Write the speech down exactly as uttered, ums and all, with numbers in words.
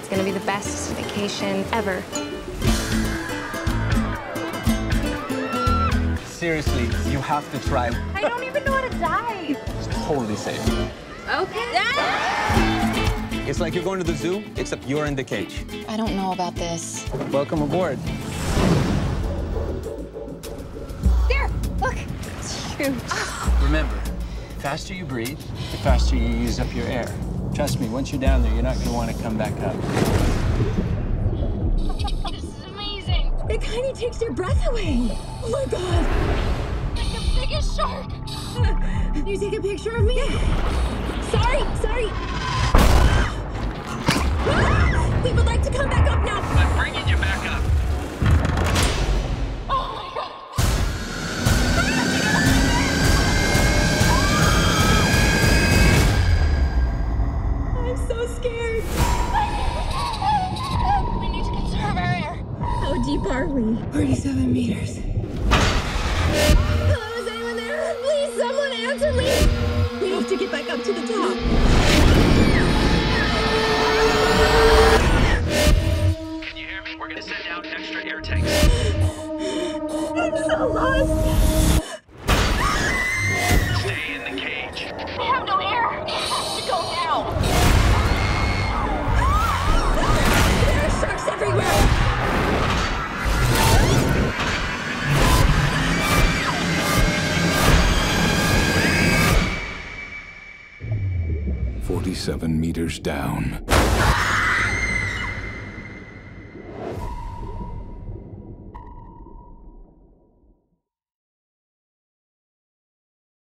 It's gonna be the best vacation ever. Seriously, you have to try. I don't even know how to dive. It's totally safe. Okay. It's like you're going to the zoo, except you're in the cage. I don't know about this. Welcome aboard. There, look. It's huge. Remember, the faster you breathe, the faster you use up your air. Trust me, once you're down there, you're not going to want to come back up. This is amazing. It kind of takes your breath away. Oh my God. Like the biggest shark. Can you take a picture of me? Sorry, sorry. We would like to come back up now. I'm bringing you back up. Oh my God. I'm so scared. We need to conserve our air. How deep are we? forty-seven meters. Hello, is anyone there? Please, someone answer me. We have to get back up to the top. Can you hear me? We're going to send out extra air tanks. I'm so lost. Stay in the cage. We have no air. We have to go now. There are sharks everywhere. forty-seven meters down.